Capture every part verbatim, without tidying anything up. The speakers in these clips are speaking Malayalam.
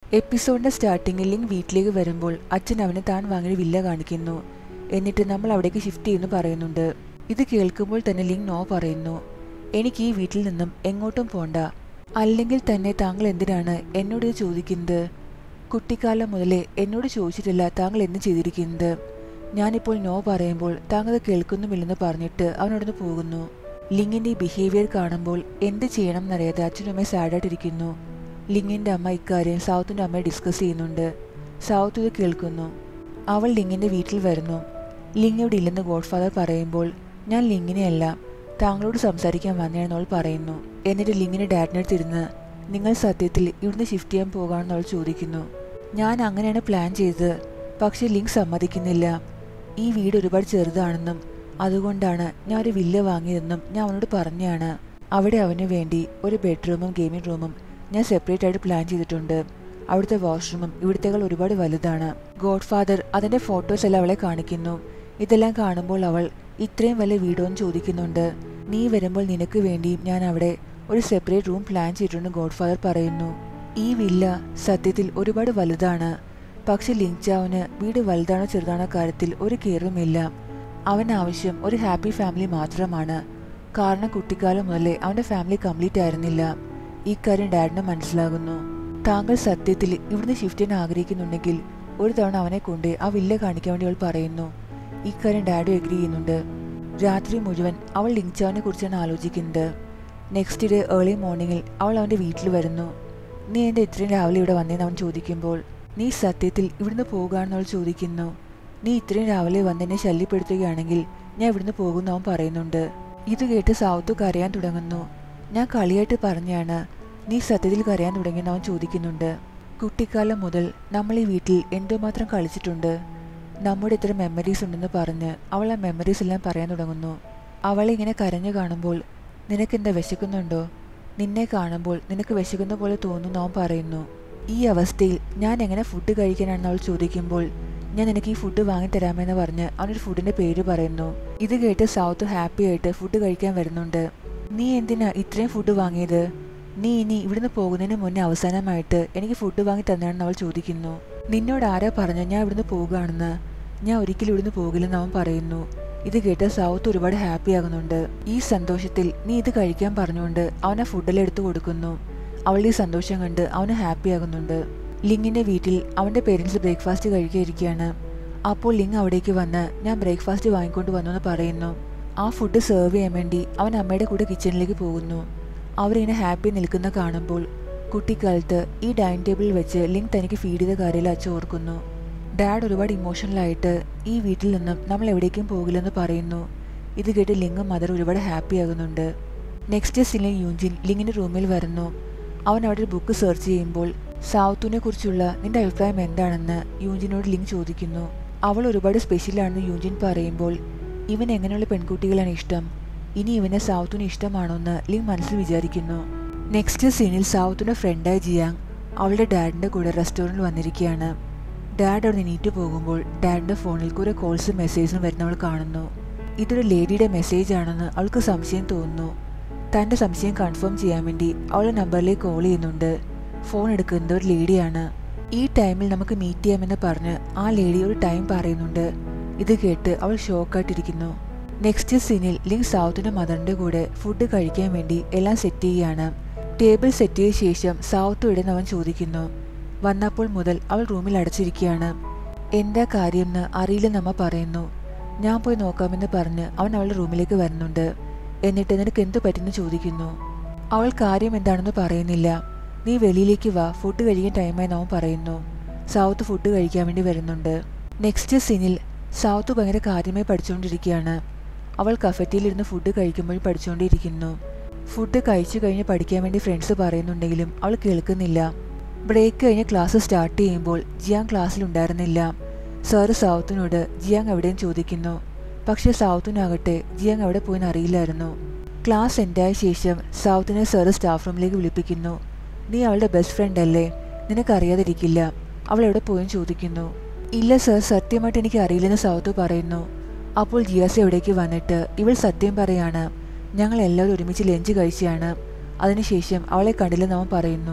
എപ്പിസോഡിന്റെ സ്റ്റാർട്ടിങ്ങിൽ ലിങ് വീട്ടിലേക്ക് വരുമ്പോൾ അച്ഛൻ അവന് താൻ വാങ്ങിയ വില്ല കാണിക്കുന്നു. എന്നിട്ട് നമ്മൾ അവിടേക്ക് ഷിഫ്റ്റ് ചെയ്യുന്നു പറയുന്നുണ്ട്. ഇത് കേൾക്കുമ്പോൾ തന്നെ ലിങ് നോ പറയുന്നു. എനിക്ക് ഈ വീട്ടിൽ നിന്നും എങ്ങോട്ടും പോണ്ട, അല്ലെങ്കിൽ തന്നെ താങ്കൾ എന്തിനാണ് എന്നോട് ഇത് ചോദിക്കുന്നത്? കുട്ടിക്കാലം മുതലേ എന്നോട് ചോദിച്ചിട്ടില്ല താങ്കൾ എന്ത് ചെയ്തിരിക്കുന്നത്. ഞാനിപ്പോൾ നോ പറയുമ്പോൾ താങ്കൾ കേൾക്കുന്നുമില്ലെന്ന് പറഞ്ഞിട്ട് അവനോടൊന്ന് പോകുന്നു. ലിങ്ങിന്റെ ബിഹേവിയർ കാണുമ്പോൾ എന്ത് ചെയ്യണം എന്നറിയാതെ അച്ഛനും സാഡായിട്ടിരിക്കുന്നു. ലിങ്ങിന്റെ അമ്മ ഇക്കാര്യം സൗത്തിന്റെ അമ്മയെ ഡിസ്കസ് ചെയ്യുന്നുണ്ട്. സൗത്ത് ഇത് കേൾക്കുന്നു. അവൾ ലിങ്ങിന്റെ വീട്ടിൽ വരുന്നു. ലിങ് ഇവിടെ ഇല്ലെന്ന് ഗോഡ്ഫാദർ പറയുമ്പോൾ ഞാൻ ലിങ്ങിനെയല്ല താങ്കളോട് സംസാരിക്കാൻ വന്നതെന്ന് അവൾ പറയുന്നു. എന്നിട്ട് ലിങ്ങിന്റെ ഡാഡിനടുത്തിരുന്ന് നിങ്ങൾ സത്യത്തിൽ ഇവിടുന്ന് ഷിഫ്റ്റ് ചെയ്യാൻ പോകാമെന്ന് അവൾ ചോദിക്കുന്നു. ഞാൻ അങ്ങനെയാണ് പ്ലാൻ ചെയ്തത്, പക്ഷെ ലിങ് സമ്മതിക്കുന്നില്ല. ഈ വീട് ഒരുപാട് ചെറുതാണെന്നും അതുകൊണ്ടാണ് ഞാൻ ഒരു വില്ല വാങ്ങിയതെന്നും ഞാൻ അവനോട് പറഞ്ഞാണ്. അവിടെ അവന് വേണ്ടി ഒരു ബെഡ്റൂമും ഗെയിമിംഗ് റൂമും ഞാൻ സെപ്പറേറ്റ് ആയിട്ട് പ്ലാൻ ചെയ്തിട്ടുണ്ട്. അവിടുത്തെ വാഷ്റൂമും ഇവിടുത്തേക്കാൾ ഒരുപാട് വലുതാണ്. ഗോഡ്ഫാദർ അതിന്റെ ഫോട്ടോസ് എല്ലാം അവളെ കാണിക്കുന്നു. ഇതെല്ലാം കാണുമ്പോൾ അവൾ ഇത്രയും വലിയ വീടോ എന്ന് ചോദിക്കുന്നുണ്ട്. നീ വരുമ്പോൾ നിനക്ക് വേണ്ടിയും ഞാൻ അവിടെ ഒരു സെപ്പറേറ്റ് റൂം പ്ലാൻ ചെയ്തിട്ടുണ്ട് ഗോഡ്ഫാദർ പറയുന്നു. ഈ വില്ല സത്യത്തിൽ ഒരുപാട് വലുതാണ്, പക്ഷെ ലിങ് ചാവിന് വീട് വലുതാണോ ചെറുതാണോ കാര്യത്തിൽ ഒരു കെയറുമില്ല. അവൻ ആവശ്യം ഒരു ഹാപ്പി ഫാമിലി മാത്രമാണ്. കാരണം കുട്ടിക്കാലം മുതലേ അവന്റെ ഫാമിലി കംപ്ലീറ്റ് ആയിരുന്നില്ല. ഈ കാര്യം ഡാഡിന് മനസ്സിലാകുന്നു. താങ്കൾ സത്യത്തിൽ ഇവിടുന്ന് ഷിഫ്റ്റ് ചെയ്യാൻ ആഗ്രഹിക്കുന്നുണ്ടെങ്കിൽ ഒരു തവണ അവനെ കൊണ്ട് ആ വില്ല കാണിക്കാൻ വേണ്ടി അവൾ പറയുന്നു. ഈ കാര്യം ഡാഡി എഗ്രി ചെയ്യുന്നുണ്ട്. രാത്രി മുഴുവൻ അവൾ ലിങ് ചാവിനെ കുറിച്ചാണ് ആലോചിക്കുന്നത്. നെക്സ്റ്റ് ഡേ ഏർലി മോർണിംഗിൽ അവൾ അവന്റെ വീട്ടിൽ വരുന്നു. നീ എൻ്റെ ഇത്രയും രാവിലെ ഇവിടെ വന്നേന്ന് അവൻ ചോദിക്കുമ്പോൾ നീ സത്യത്തിൽ ഇവിടുന്ന് പോകുകയാണെന്ന് അവൾ ചോദിക്കുന്നു. നീ ഇത്രയും രാവിലെ വന്നെന്നെ ശല്യപ്പെടുത്തുകയാണെങ്കിൽ ഞാൻ ഇവിടുന്ന് പോകുമെന്ന് അവൻ പറയുന്നുണ്ട്. ഇത് കേട്ട് സൗത്ത് കരയാൻ തുടങ്ങുന്നു. ഞാൻ കളിയായിട്ട് പറഞ്ഞാണ്, നീ സത്യത്തിൽ കരയാൻ തുടങ്ങിയെന്ന് അവൻ ചോദിക്കുന്നുണ്ട്. കുട്ടിക്കാലം മുതൽ നമ്മൾ ഈ വീട്ടിൽ എന്തുമാത്രം കളിച്ചിട്ടുണ്ട്, നമ്മുടെ ഇത്ര മെമ്മറീസ് ഉണ്ടെന്ന് പറഞ്ഞ് അവൾ ആ മെമ്മറീസ് എല്ലാം പറയാൻ തുടങ്ങുന്നു. അവളെ ഇങ്ങനെ കരഞ്ഞു കാണുമ്പോൾ നിനക്കെന്താ വിശക്കുന്നുണ്ടോ? നിന്നെ കാണുമ്പോൾ നിനക്ക് വിശക്കുന്ന പോലെ തോന്നുന്നു അവൻ പറയുന്നു. ഈ അവസ്ഥയിൽ ഞാൻ എങ്ങനെ ഫുഡ് കഴിക്കാനാണെന്ന് അവൾ ചോദിക്കുമ്പോൾ ഞാൻ നിനക്ക് ഈ ഫുഡ് വാങ്ങിത്തരാമെന്ന് പറഞ്ഞ് അവനൊരു ഫുഡിന്റെ പേര് പറയുന്നു. ഇത് കേട്ട് സൗത്ത് ഹാപ്പി ആയിട്ട് ഫുഡ് കഴിക്കാൻ വരുന്നുണ്ട്. നീ എന്തിനാ ഇത്രയും ഫുഡ് വാങ്ങിയത്? നീ ഇനി ഇവിടുന്ന് പോകുന്നതിന് മുന്നേ അവസാനമായിട്ട് എനിക്ക് ഫുഡ് വാങ്ങി തന്നാണെന്ന് അവൾ ചോദിക്കുന്നു. നിന്നോട് ആരാ പറഞ്ഞ ഞാൻ ഇവിടുന്ന് പോകുകയാണെന്ന്? ഞാൻ ഒരിക്കലും ഇവിടുന്ന് പോകില്ലെന്ന് അവൻ പറയുന്നു. ഇത് കേട്ട് സൗത്ത് ഒരുപാട് ഹാപ്പി ആകുന്നുണ്ട്. ഈ സന്തോഷത്തിൽ നീ ഇത് കഴിക്കാൻ പറഞ്ഞുകൊണ്ട് അവനെ ഫുഡെല്ലാം എടുത്തു കൊടുക്കുന്നു. അവളുടെ ഈ സന്തോഷം കണ്ട് അവന് ഹാപ്പി ആകുന്നുണ്ട്. ലിങ്ങിന്റെ വീട്ടിൽ അവന്റെ പേരൻസ് ബ്രേക്ക്ഫാസ്റ്റ് കഴിക്കാതിരിക്കുകയാണ്. അപ്പോൾ ലിങ് അവിടേക്ക് വന്ന് ഞാൻ ബ്രേക്ക്ഫാസ്റ്റ് വാങ്ങിക്കൊണ്ട് വന്നു എന്ന് പറയുന്നു. ആ ഫുഡ് സെർവ് ചെയ്യാൻ വേണ്ടി അവൻ അമ്മയുടെ കൂടെ കിച്ചണിലേക്ക് പോകുന്നു. അവരിങ്ങനെ ഹാപ്പി നിൽക്കുന്ന കാണുമ്പോൾ കുട്ടിക്കാലത്ത് ഈ ഡൈനിങ് ടേബിളിൽ വെച്ച് ലിങ് തനിക്ക് ഫീഡ് ചെയ്ത കാര്യം അച്ഛൻ ഓർക്കുന്നു. ഡാഡ് ഒരുപാട് ഇമോഷണലായിട്ട് ഈ വീട്ടിൽ നിന്നും നമ്മൾ എവിടേക്കും പോകില്ലെന്ന് പറയുന്നു. ഇത് കേട്ട് ലിങ്ങും മദർ ഒരുപാട് ഹാപ്പി ആകുന്നുണ്ട്. നെക്സ്റ്റ് സീനിൽ യൂജിൻ ലിങ്ങിന്റെ റൂമിൽ വരുന്നു. അവൻ അവിടെ ഒരു ബുക്ക് സെർച്ച് ചെയ്യുമ്പോൾ സൗത്തിനെ കുറിച്ചുള്ള നിന്റെ അഭിപ്രായം എന്താണെന്ന് യൂജിനോട് ലിങ് ചോദിക്കുന്നു. അവൾ ഒരുപാട് സ്പെഷ്യലാണെന്ന് യൂജിൻ പറയുമ്പോൾ ഇവൻ എങ്ങനെയുള്ള പെൺകുട്ടികളാണ് ഇഷ്ടം, ഇനി ഇവനെ സൗത്തിന് ഇഷ്ടമാണോ എന്ന് ലിങ് മനസ്സിൽ വിചാരിക്കുന്നു. നെക്സ്റ്റ് സീനിൽ സൗത്തിന്റെ ഫ്രണ്ടായ ജിയാങ് അവളുടെ ഡാഡിന്റെ കൂടെ റെസ്റ്റോറൻറ്റിൽ വന്നിരിക്കുകയാണ്. ഡാഡ് അവിടെ നീറ്റ് പോകുമ്പോൾ ഡാഡിന്റെ ഫോണിൽ കുറെ കോൾസും മെസ്സേജും വരുന്നവൾ കാണുന്നു. ഇതൊരു ലേഡിയുടെ മെസ്സേജ് ആണെന്ന് അവൾക്ക് സംശയം തോന്നുന്നു. തന്റെ സംശയം കൺഫേം ചെയ്യാൻ വേണ്ടി അവളുടെ നമ്പറിലേക്ക് കോൾ ചെയ്യുന്നുണ്ട്. ഫോൺ എടുക്കുന്നത് ഒരു ലേഡിയാണ്. ഈ ടൈമിൽ നമുക്ക് മീറ്റ് ചെയ്യാമെന്ന് പറഞ്ഞ് ആ ലേഡി ഒരു ടൈം പറയുന്നുണ്ട്. ഇത് കേട്ട് അവൾ ഷോക്കായിട്ടിരിക്കുന്നു. നെക്സ്റ്റ് സീനിൽ ലിങ് സൗത്തിന്റെ മദറിന്റെ കൂടെ ഫുഡ് കഴിക്കാൻ വേണ്ടി എല്ലാം സെറ്റ് ചെയ്യുകയാണ്. ടേബിൾ സെറ്റ് ചെയ്ത ശേഷം സൗത്ത് ഇടുന്ന അവൻ ചോദിക്കുന്നു. വന്നപ്പോൾ മുതൽ അവൾ റൂമിൽ അടച്ചിരിക്കുകയാണ്. എന്താ കാര്യമെന്ന് അറിയില്ലെന്ന് അമ്മ പറയുന്നു. ഞാൻ പോയി നോക്കാമെന്ന് പറഞ്ഞ് അവൻ അവളുടെ റൂമിലേക്ക് വരുന്നുണ്ട്. എന്നിട്ട് നിനക്ക് എന്തു പറ്റുന്നു ചോദിക്കുന്നു. അവൾ കാര്യം എന്താണെന്ന് പറയുന്നില്ല. നീ വെളിയിലേക്ക് വാ, ഫുഡ് കഴിക്കാൻ ടൈമായെന്ന് അവൻ പറയുന്നു. സൗത്ത് ഫുഡ് കഴിക്കാൻ വേണ്ടി വരുന്നുണ്ട്. നെക്സ്റ്റ് സീനിൽ സൗത്ത് ഭയങ്കര കാര്യമായി പഠിച്ചുകൊണ്ടിരിക്കുകയാണ്. അവൾ കഫറ്റീലിരുന്ന് ഫുഡ് കഴിക്കുമ്പോൾ പഠിച്ചുകൊണ്ടിരിക്കുന്നു. ഫുഡ് കഴിച്ചു കഴിഞ്ഞ് പഠിക്കാൻ വേണ്ടി ഫ്രണ്ട്സ് പറയുന്നുണ്ടെങ്കിലും അവൾ കേൾക്കുന്നില്ല. ബ്രേക്ക് കഴിഞ്ഞ് ക്ലാസ് സ്റ്റാർട്ട് ചെയ്യുമ്പോൾ ജിയാങ് ക്ലാസ്സിലുണ്ടായിരുന്നില്ല. സാറ് സൗത്തിനോട് ജിയാങ് എവിടെയും ചോദിക്കുന്നു. പക്ഷെ സൗത്തിനാകട്ടെ ജിയാങ് എവിടെ പോയെന്ന് അറിയില്ലായിരുന്നു. ക്ലാസ് എൻഡായ ശേഷം സൗത്തിനെ സാറ് സ്റ്റാഫ് റൂമിലേക്ക് വിളിപ്പിക്കുന്നു. നീ അവളുടെ ബെസ്റ്റ് ഫ്രണ്ട് അല്ലേ, നിനക്കറിയാതിരിക്കില്ല, അവൾ എവിടെ പോയെന്ന് ചോദിക്കുന്നു. ഇല്ല സർ, സത്യമായിട്ട് എനിക്ക് അറിയില്ലെന്ന് സൗത്ത് പറയുന്നു. അപ്പോൾ ജിയാസ് എവിടേക്ക് വന്നിട്ട് ഇവൾ സത്യം പറയാണ്. ഞങ്ങൾ എല്ലാവരും ഒരുമിച്ച് ലഞ്ച് കഴിച്ചാണ്. അതിനുശേഷം അവളെ കണ്ടില്ലെന്ന് അവൻ പറയുന്നു.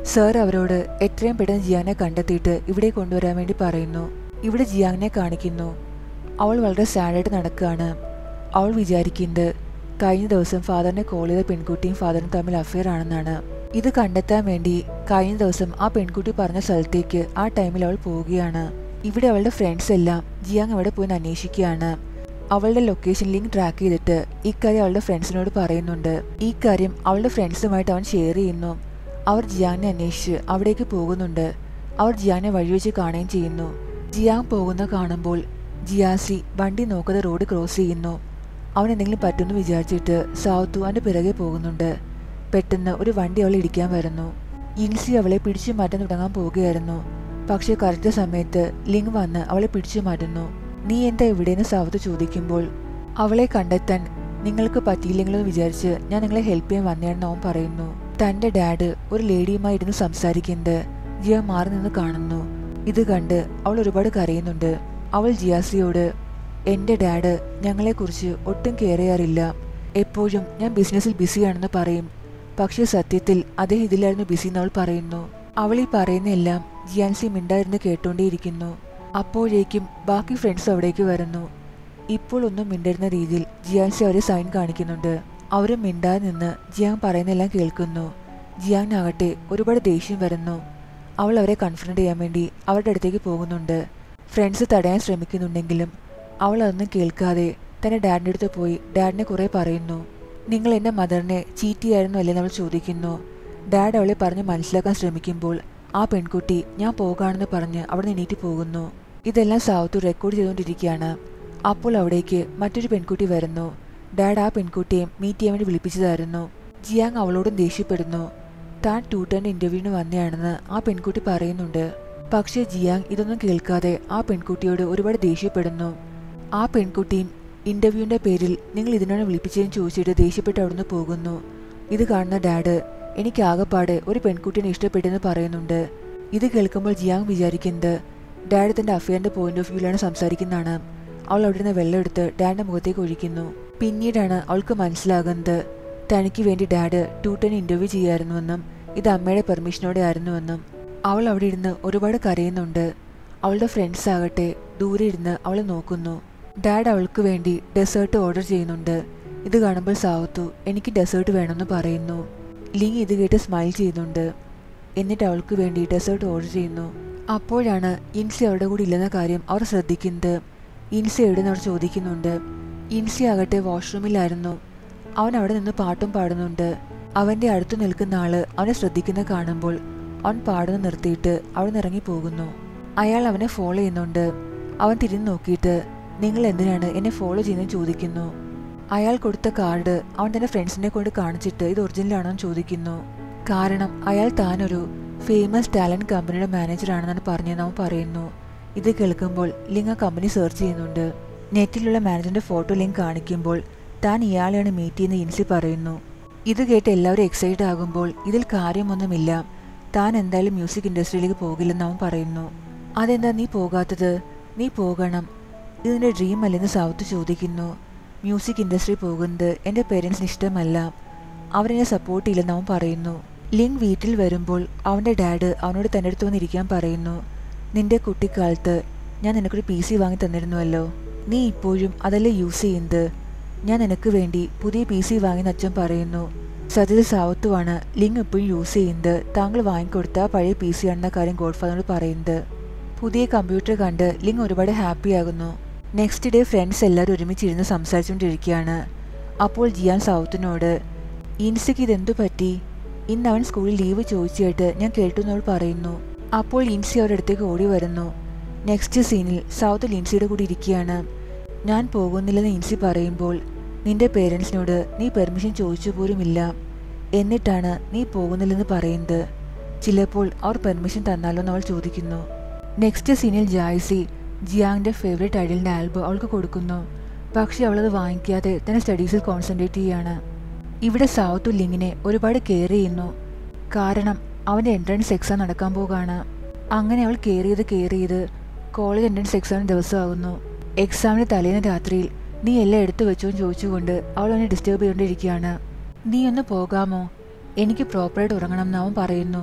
സർ അവരോട് എത്രയും പെട്ടെന്ന് ജിയാങ്ങിനെ കണ്ടെത്തിയിട്ട് ഇവിടെ കൊണ്ടുവരാൻ വേണ്ടി പറയുന്നു. ഇവിടെ ജിയാങ്ങിനെ കാണിക്കുന്നു. അവൾ വളരെ സാഡായിട്ട് നടക്കുകയാണ്. അവൾ വിചാരിക്കുന്നത് കഴിഞ്ഞ ദിവസം ഫാദറിനെ കോൾ ചെയ്ത പെൺകുട്ടിയും ഫാദറും തമ്മിൽ അഫെയർ ആണെന്നാണ്. ഇത് കണ്ടെത്താൻ വേണ്ടി കഴിഞ്ഞ ദിവസം ആ പെൺകുട്ടി പറഞ്ഞ സ്ഥലത്തേക്ക് ആ ടൈമിൽ അവൾ പോവുകയാണ്. ഇവിടെ അവളുടെ ഫ്രണ്ട്സ് എല്ലാം ജിയാങ് അവിടെ പോയി അന്വേഷിക്കുകയാണ്. അവളുടെ ലൊക്കേഷൻ ലിങ്ക് ട്രാക്ക് ചെയ്തിട്ട് ഇക്കാര്യം അവളുടെ ഫ്രണ്ട്സിനോട് പറയുന്നുണ്ട്. ഈ കാര്യം അവളുടെ ഫ്രണ്ട്സുമായിട്ട് അവൻ ഷെയർ ചെയ്യുന്നു. അവർ ജിയാങ്ങിനെ അന്വേഷിച്ച് അവിടേക്ക് പോകുന്നുണ്ട്. അവർ ജിയാങ്ങിനെ വഴിവെച്ച് കാണുകയും ചെയ്യുന്നു. ജിയാങ് പോകുന്ന കാണുമ്പോൾ ജിയാസി വണ്ടി നോക്കാതെ റോഡ് ക്രോസ് ചെയ്യുന്നു. അവൻ എന്തെങ്കിലും പറ്റുമെന്ന് വിചാരിച്ചിട്ട് സാവത്തു അവൻ്റെ പിറകെ പോകുന്നുണ്ട്. പെട്ടെന്ന് ഒരു വണ്ടി അവളെ ഇടിക്കാൻ വരുന്നു. ഇൻസി അവളെ പിടിച്ചു മാറ്റാൻ തുടങ്ങാൻ പോവുകയായിരുന്നു. പക്ഷേ കറക്റ്റ് സമയത്ത് ലിങ് വന്ന് അവളെ പിടിച്ചു മാറ്റുന്നു. നീ എന്താ ഇവിടെയെന്ന് സാവത്ത് ചോദിക്കുമ്പോൾ അവളെ കണ്ടെത്താൻ നിങ്ങൾക്ക് പറ്റിയില്ലെങ്കിലോ വിചാരിച്ച് ഞാൻ നിങ്ങളെ ഹെൽപ്പ് ചെയ്യാൻ വന്നതാണെന്ന് അവൻ പറയുന്നു. തൻ്റെ ഡാഡ് ഒരു ലേഡിയുമായി ഇരുന്ന് സംസാരിക്കുന്നത് ജിയ മാറി നിന്ന് കാണുന്നു. ഇത് കണ്ട് അവൾ ഒരുപാട് കരയുന്നുണ്ട്. അവൾ ജിയാസിയോട് എൻ്റെ ഡാഡ് ഞങ്ങളെക്കുറിച്ച് ഒട്ടും കെയർ ചെയ്യാറില്ല, എപ്പോഴും ഞാൻ ബിസിനസ്സിൽ ബിസിയാണെന്ന് പറയും, പക്ഷേ സത്യത്തിൽ അദ്ദേഹം ഇതിലായിരുന്നു ബിസി എന്നവൾ പറയുന്നു. അവൾ ഈ പറയുന്നതെല്ലാം ജിയാൻസി മിണ്ടായിരുന്ന് കേട്ടുകൊണ്ടേയിരിക്കുന്നു. അപ്പോഴേക്കും ബാക്കി ഫ്രണ്ട്സ് അവിടേക്ക് വരുന്നു. ഇപ്പോൾ ഒന്നും മിണ്ടിരുന്ന രീതിയിൽ ജിയാൻസി അവരെ സൈൻ കാണിക്കുന്നുണ്ട്. അവരും മിണ്ടാതെ നിന്ന് ജിയാങ് പറയുന്നതെല്ലാം കേൾക്കുന്നു. ജിയാങ്ങിനാകട്ടെ ഒരുപാട് ദേഷ്യം വരുന്നു. അവൾ അവരെ കൺഫ്രണ്ട് ചെയ്യാൻ വേണ്ടി അവരുടെ അടുത്തേക്ക് പോകുന്നുണ്ട്. ഫ്രണ്ട്സ് തടയാൻ ശ്രമിക്കുന്നുണ്ടെങ്കിലും അവൾ അതൊന്നും കേൾക്കാതെ തൻ്റെ ഡാഡിൻ്റെ അടുത്ത് പോയി ഡാഡിനെ കുറേ പറയുന്നു. നിങ്ങൾ എൻ്റെ മദറിനെ ചീറ്റ് ചെയ്യായിരുന്നു അല്ലേ നമ്മൾ ചോദിക്കുന്നു. ഡാഡ് അവളെ പറഞ്ഞ് മനസ്സിലാക്കാൻ ശ്രമിക്കുമ്പോൾ ആ പെൺകുട്ടി ഞാൻ പോകാണെന്ന് പറഞ്ഞ് അവിടെ എണീറ്റ് പോകുന്നു. ഇതെല്ലാം സാവത്തു റെക്കോർഡ് ചെയ്തുകൊണ്ടിരിക്കുകയാണ്. അപ്പോൾ അവിടേക്ക് മറ്റൊരു പെൺകുട്ടി വരുന്നു. ഡാഡ് ആ പെൺകുട്ടിയെ മീറ്റ് ചെയ്യാൻ വേണ്ടി വിളിപ്പിച്ചതായിരുന്നു. ജിയാങ് അവളോടും ദേഷ്യപ്പെടുന്നു. താൻ ട്യൂട്ടറിൻ്റെ ഇൻ്റർവ്യൂവിന് വന്നതാണെന്ന് ആ പെൺകുട്ടി പറയുന്നുണ്ട്. പക്ഷേ ജിയാങ് ഇതൊന്നും കേൾക്കാതെ ആ പെൺകുട്ടിയോട് ഒരുപാട് ദേഷ്യപ്പെടുന്നു. ആ പെൺകുട്ടിയും ഇൻ്റർവ്യൂവിൻ്റെ പേരിൽ നിങ്ങൾ ഇതിനാണ് വിളിപ്പിച്ചതെന്ന് ചോദിച്ചിട്ട് ദേഷ്യപ്പെട്ട് അവിടുന്ന് പോകുന്നു. ഇത് കാണുന്ന ഡാഡ് എനിക്ക് ആകെപ്പാടെ ഒരു പെൺകുട്ടീനെ ഇഷ്ടപ്പെട്ടെന്ന് പറയുന്നുണ്ട്. ഇത് കേൾക്കുമ്പോൾ ജിയാങ് വിചാരിക്കുന്നത് ഡാഡ് തൻ്റെ അഫെയറിൻ്റെ പോയിന്റ് ഓഫ് വ്യൂവിലാണ് സംസാരിക്കുന്നതാണ്. അവൾ അവിടെ നിന്ന് വെള്ളം എടുത്ത് ഡാഡിൻ്റെ മുഖത്തേക്ക് ഒഴിക്കുന്നു. പിന്നീടാണ് അവൾക്ക് മനസ്സിലാകുന്നത് തനിക്ക് വേണ്ടി ഡാഡ് ട്യൂട്ടറിന് ഇൻ്റർവ്യൂ ചെയ്യായിരുന്നുവെന്നും ഇത് അമ്മയുടെ പെർമിഷനോടെ ആയിരുന്നുവെന്നും. അവൾ അവിടെ ഇരുന്ന് ഒരുപാട് കരയുന്നുണ്ട്. അവളുടെ ഫ്രണ്ട്സ് ആകട്ടെ ദൂരെ ഇരുന്ന് അവളെ നോക്കുന്നു. ഡാഡ് അവൾക്ക് വേണ്ടി ഡെസേർട്ട് ഓർഡർ ചെയ്യുന്നുണ്ട്. ഇത് കാണുമ്പോൾ സാവത്തു എനിക്ക് ഡെസേർട്ട് വേണമെന്ന് പറയുന്നു. ലിങ് ഇത് കേട്ട് സ്മൈൽ ചെയ്യുന്നുണ്ട്. എന്നിട്ട് അവൾക്ക് വേണ്ടി ഡെസേർട്ട് ഓർഡർ ചെയ്യുന്നു. അപ്പോഴാണ് ഇൻസി അവരുടെ കൂടെ ഇല്ലെന്ന കാര്യം അവർ ശ്രദ്ധിക്കുന്നത്. ഇൻസി എവിടെയെന്ന് അവർ ചോദിക്കുന്നുണ്ട്. ഇൻസി ആകട്ടെ വാഷ്റൂമിലായിരുന്നു. അവൻ അവിടെ നിന്ന് പാട്ടും പാടുന്നുണ്ട്. അവൻ്റെ അടുത്ത് നിൽക്കുന്ന ആള് അവനെ ശ്രദ്ധിക്കുന്ന കാണുമ്പോൾ അവൻ പാടുന്ന നിർത്തിയിട്ട് അവിടെ നിന്ന് ഇറങ്ങി പോകുന്നു. അയാൾ അവനെ ഫോളോ ചെയ്യുന്നുണ്ട്. അവൻ തിരിഞ്ഞു നോക്കിയിട്ട് നിങ്ങൾ എന്തിനാണ് എന്നെ ഫോളോ ചെയ്യുന്നത് ചോദിക്കുന്നു. അയാൾ കൊടുത്ത കാർഡ് അവൻ തൻ്റെ ഫ്രണ്ട്സിനെ കൊണ്ട് കാണിച്ചിട്ട് ഇത് ഒറിജിനലാണോ എന്ന് ചോദിക്കുന്നു. കാരണം അയാൾ താനൊരു ഫേമസ് ടാലൻറ്റ് കമ്പനിയുടെ മാനേജറാണെന്നാണ് പറഞ്ഞതെന്ന് അവൻ പറയുന്നു. ഇത് കേൾക്കുമ്പോൾ ലിങ് ആ കമ്പനി സെർച്ച് ചെയ്യുന്നുണ്ട്. നെറ്റിലുള്ള മാനേജറിൻ്റെ ഫോട്ടോ ലിങ്ക് കാണിക്കുമ്പോൾ താൻ ഇയാളെയാണ് മീറ്റ് ചെയ്യുന്ന ഇൻസി പറയുന്നു. ഇത് കേട്ട് എല്ലാവരും എക്സൈറ്റഡ് ആകുമ്പോൾ ഇതിൽ കാര്യമൊന്നുമില്ല, താൻ എന്തായാലും മ്യൂസിക് ഇൻഡസ്ട്രിയിലേക്ക് പോകില്ലെന്ന് അവൻ പറയുന്നു. അതെന്താ നീ പോകാത്തത്? നീ പോകണം, ഇതിൻ്റെ ഡ്രീം അല്ലെന്ന് സാവത്ത് ചോദിക്കുന്നു. മ്യൂസിക് ഇൻഡസ്ട്രി പോകുന്നത് എൻ്റെ പേരൻസിന് ഇഷ്ടമല്ല, അവരെന്നെ സപ്പോർട്ട് ചെയ്യില്ലെന്ന് അവൻ പറയുന്നു. ലിങ് വീട്ടിൽ വരുമ്പോൾ അവൻ്റെ ഡാഡ് അവനോട് തൻ്റെ അടുത്ത് വന്നിരിക്കാൻ പറയുന്നു. നിന്റെ കുട്ടിക്കാലത്ത് ഞാൻ നിനക്കൊരു പി സി വാങ്ങി തന്നിരുന്നുവല്ലോ, നീ ഇപ്പോഴും അതല്ലേ യൂസ് ചെയ്യുന്നത്? ഞാൻ നിനക്ക് വേണ്ടി പുതിയ പി സി വാങ്ങിയെന്ന് അച്ഛൻ പറയുന്നു. സത്യത്തിൽ സാവത്തുവാണ് ലിങ് ഇപ്പോഴും യൂസ് ചെയ്യുന്നത് താങ്കൾ വാങ്ങിക്കൊടുത്ത പഴയ പി സി ആണെന്ന കാര്യം ഗോഡ്ഫാദറിനോട് പറയുന്നത്. പുതിയ കമ്പ്യൂട്ടർ കണ്ട് ലിങ് ഒരുപാട് ഹാപ്പി ആകുന്നു. നെക്സ്റ്റ് ഡേ ഫ്രണ്ട്സ് എല്ലാവരും ഒരുമിച്ചിരുന്ന് സംസാരിച്ചുകൊണ്ടിരിക്കുകയാണ്. അപ്പോൾ ജിയാൻ സാവത്തിനോട് ഇൻസിക്ക് ഇതെന്തു പറ്റി? ഇന്ന് അവൻ സ്കൂളിൽ ലീവ് ചോദിച്ചിട്ട് ഞാൻ കേട്ടു എന്നവൾ പറയുന്നു. അപ്പോൾ ഇൻസി അവരുടെ അടുത്തേക്ക് ഓടി വരുന്നു. നെക്സ്റ്റ് സീനിൽ സൗത്ത് ലിൻസിയുടെ കൂടി ഇരിക്കുകയാണ്. ഞാൻ പോകുന്നില്ലെന്ന് ഇൻസി പറയുമ്പോൾ നിന്റെ പേരൻസിനോട് നീ പെർമിഷൻ ചോദിച്ചു പോലുമില്ല, എന്നിട്ടാണ് നീ പോകുന്നില്ലെന്ന് പറയുന്നത്. ചിലപ്പോൾ അവർ പെർമിഷൻ തന്നാലോ എന്ന് അവൾ ചോദിക്കുന്നു. നെക്സ്റ്റ് സീനിൽ ജായ്സി ജിയാങ്ങിൻ്റെ ഫേവറേറ്റ് ഐഡലിൻ്റെ ആൽബം അവൾക്ക് കൊടുക്കുന്നു. പക്ഷേ അവളത് വാങ്ങിക്കാതെ തന്നെ സ്റ്റഡീസിൽ കോൺസെൻട്രേറ്റ് ചെയ്യാണ്. ഇവിടെ സൗത്ത് ലിങ്ങിനെ ഒരുപാട് കെയർ ചെയ്യുന്നു. കാരണം അവൻ്റെ എൻട്രൻസ് എക്സാം നടക്കാൻ പോകാണ്. അങ്ങനെ അവൾ കെയർ ചെയ്ത് കെയർ ചെയ്ത് കോളേജ് എൻട്രൻസ് എക്സാമിന് ദിവസമാകുന്നു. എക്സാമിന് തലേന്ന് രാത്രിയിൽ നീ എല്ലാം എടുത്തു വെച്ചോ എന്ന് ചോദിച്ചുകൊണ്ട് അവൾ അവനെ ഡിസ്റ്റർബ് ചെയ്തുകൊണ്ടിരിക്കുകയാണ്. നീ ഒന്ന് പോകാമോ? എനിക്ക് പ്രോപ്പറായിട്ട് ഉറങ്ങണം എന്ന് അവൻ പറയുന്നു.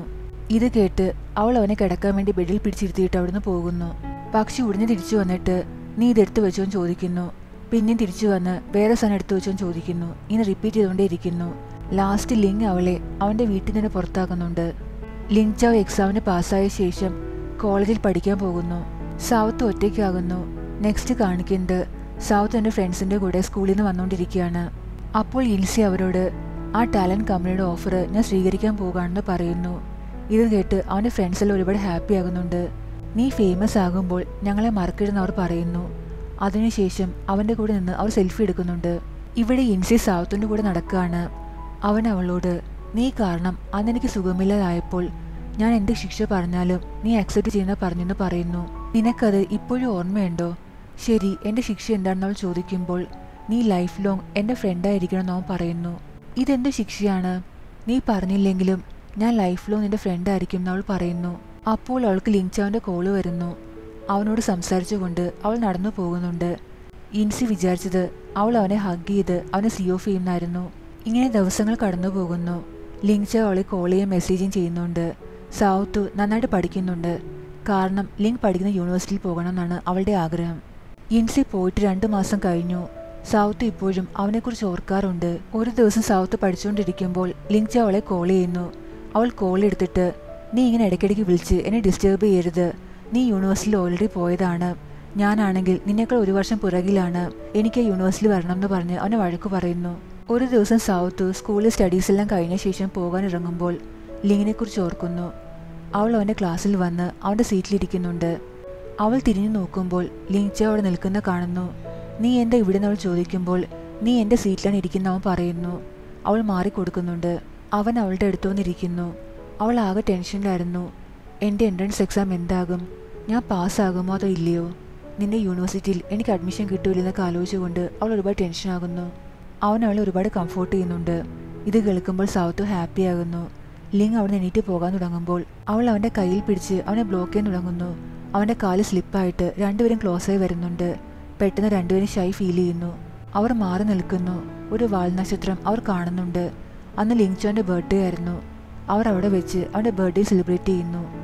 ഇത് കേട്ട് അവൾ അവനെ കിടക്കാൻ വേണ്ടി ബെഡിൽ പിടിച്ചിരുത്തിയിട്ട് അവിടുന്ന് പോകുന്നു. പക്ഷി ഉടനെ തിരിച്ചു വന്നിട്ട് നീ ഇതെടുത്തു വെച്ചോന്ന് ചോദിക്കുന്നു. പിന്നെയും തിരിച്ചു വന്ന് വേറെ സാധനം എടുത്തു വെച്ചോന്ന് ചോദിക്കുന്നു. ഇങ്ങനെ റിപ്പീറ്റ് ചെയ്തുകൊണ്ടേ ഇരിക്കുന്നു. ലാസ്റ്റ് ലിങ് അവളെ അവൻ്റെ വീട്ടിൽ നിന്ന് പുറത്താക്കുന്നുണ്ട്. ലിങ് ചാവ് എക്സാമിന് പാസ്സായ ശേഷം കോളേജിൽ പഠിക്കാൻ പോകുന്നു. സൗത്ത് ഒറ്റയ്ക്കാകുന്നു. നെക്സ്റ്റ് കാണിക്കുന്നത് സൗത്ത് എൻ്റെ ഫ്രണ്ട്സിൻ്റെ കൂടെ സ്കൂളിൽ നിന്ന് വന്നുകൊണ്ടിരിക്കുകയാണ്. അപ്പോൾ ഇൻസി അവരോട് ആ ടാലൻറ്റ് കമ്പനിയുടെ ഓഫർ ഞാൻ സ്വീകരിക്കാൻ പോകുകയാണെന്ന് പറയുന്നു. ഇത് കേട്ട് അവൻ്റെ ഫ്രണ്ട്സെല്ലാം ഒരുപാട് ഹാപ്പി ആകുന്നുണ്ട്. നീ ഫേമസ് ആകുമ്പോൾ ഞങ്ങളെ മറക്കരുതെന്ന് അവർ പറയുന്നു. അതിനുശേഷം അവൻ്റെ കൂടെ നിന്ന് അവർ സെൽഫി എടുക്കുന്നുണ്ട്. ഇവിടെ ഇൻസി സൗത്തിൻ്റെ കൂടെ നടക്കുകയാണ്. അവൻ അവളോട് നീ കാരണം അന്ന് എനിക്ക് സുഖമില്ലാതായപ്പോൾ ഞാൻ എന്ത് ശിക്ഷ പറഞ്ഞാലും നീ അക്സെപ്റ്റ് ചെയ്യുന്ന പറഞ്ഞെന്ന് പറയുന്നു. നിനക്കത് ഇപ്പോഴും ഓർമ്മയുണ്ടോ? ശരി, എൻ്റെ ശിക്ഷ എന്താണെന്ന് അവൾ ചോദിക്കുമ്പോൾ നീ ലൈഫ് ലോങ് എൻ്റെ ഫ്രണ്ടായിരിക്കണമെന്ന് അവൻ പറയുന്നു. ഇതെന്ത് ശിക്ഷയാണ്? നീ പറഞ്ഞില്ലെങ്കിലും ഞാൻ ലൈഫ് ലോങ് നിൻ്റെ ഫ്രണ്ടായിരിക്കും എന്ന് അവൾ പറയുന്നു. അപ്പോൾ അവൾക്ക് ലിങ് ചാവിൻ്റെ കോള് വരുന്നു. അവനോട് സംസാരിച്ചുകൊണ്ട് അവൾ നടന്നു പോകുന്നുണ്ട്. ഇൻസി വിചാരിച്ചത് അവൾ അവനെ ഹഗ് ചെയ്ത് അവനെ സി ഓഫ് ചെയ്യുന്നായിരുന്നു. ഇങ്ങനെ ദിവസങ്ങൾ കടന്നു പോകുന്നു. ലിങ് ചാവ് അവളെ കോൾ ചെയ്യുകയും മെസ്സേജും ചെയ്യുന്നുണ്ട്. സൗത്ത് നന്നായിട്ട് പഠിക്കുന്നുണ്ട്. കാരണം ലിങ് പഠിക്കുന്ന യൂണിവേഴ്സിറ്റിയിൽ പോകണം എന്നാണ് അവളുടെ ആഗ്രഹം. ഇൻസി പോയിട്ട് രണ്ട് മാസം കഴിഞ്ഞു. സൗത്ത് ഇപ്പോഴും അവനെക്കുറിച്ച് ഓർക്കാറുണ്ട്. ഒരു ദിവസം സൗത്ത് പഠിച്ചുകൊണ്ടിരിക്കുമ്പോൾ ലിങ് ചാവ് അവളെ കോൾ ചെയ്യുന്നു. അവൾ കോൾ എടുത്തിട്ട് നീ ഇങ്ങനെ ഇടയ്ക്കിടയ്ക്ക് വിളിച്ച് എന്നെ ഡിസ്റ്റർബ് ചെയ്യരുത്. നീ യൂണിവേഴ്സിറ്റിയിൽ ഓൾറെഡി പോയതാണ്. ഞാനാണെങ്കിൽ നിന്നേക്കാൾ ഒരു വർഷം പുറകിലാണ്. എനിക്ക് യൂണിവേഴ്സിറ്റി വരണം എന്ന് പറഞ്ഞ് അവനെ വഴക്ക് പറയുന്നു. ഒരു ദിവസം സൗത്ത് സ്കൂളിൽ സ്റ്റഡീസ് എല്ലാം കഴിഞ്ഞ ശേഷം പോകാനിറങ്ങുമ്പോൾ ലിങ്ങിനെക്കുറിച്ച് ഓർക്കുന്നു. അവൾ അവൻ്റെ ക്ലാസ്സിൽ വന്ന് അവൻ്റെ സീറ്റിലിരിക്കുന്നുണ്ട്. അവൾ തിരിഞ്ഞു നോക്കുമ്പോൾ ലിങ് ചാവ് അവിടെ നിൽക്കുന്ന കാണുന്നു. നീ എന്താ ഇവിടെ നിന്ന് അവൾ ചോദിക്കുമ്പോൾ നീ എൻ്റെ സീറ്റിലാണ് ഇരിക്കുന്ന അവൻ പറയുന്നു. അവൾ മാറിക്കൊടുക്കുന്നുണ്ട്. അവൻ അവളുടെ അടുത്തു വന്നിരിക്കുന്നു. അവൾ ആകെ ടെൻഷനിലായിരുന്നു. എൻ്റെ എൻട്രൻസ് എക്സാം എന്താകും? ഞാൻ പാസ്സാകുമോ അതോ ഇല്ലയോ? നിന്റെ യൂണിവേഴ്സിറ്റിയിൽ എനിക്ക് അഡ്മിഷൻ കിട്ടൂലെന്നൊക്കെ ആലോചിച്ചുകൊണ്ട് അവൾ ഒരുപാട് ടെൻഷനാകുന്നു. അവൻ അവളെ ഒരുപാട് കംഫോർട്ട് ചെയ്യുന്നുണ്ട്. ഇത് കേൾക്കുമ്പോൾ സൗത്ത് ഹാപ്പി ആകുന്നു. ലിങ് അവിടെ എണീറ്റ് പോകാൻ തുടങ്ങുമ്പോൾ അവൾ അവൻ്റെ കയ്യിൽ പിടിച്ച് അവനെ ബ്ലോക്ക് ചെയ്യാൻ തുടങ്ങുന്നു. അവൻ്റെ കാല് സ്ലിപ്പായിട്ട് രണ്ടുപേരും ക്ലോസായി വരുന്നുണ്ട്. പെട്ടെന്ന് രണ്ടുപേരും ഷൈ ഫീൽ ചെയ്യുന്നു. അവർ മാറി നിൽക്കുന്നു. ഒരു വാൽനക്ഷത്രം അവർ കാണുന്നുണ്ട്. അന്ന് ലിങ് ചോൻ്റെ ബർത്ത്ഡേ ആയിരുന്നു. അവർ അവിടെ വെച്ച് അവൻ്റെ ബർത്ത്ഡേ സെലിബ്രേറ്റ് ചെയ്യുന്നു.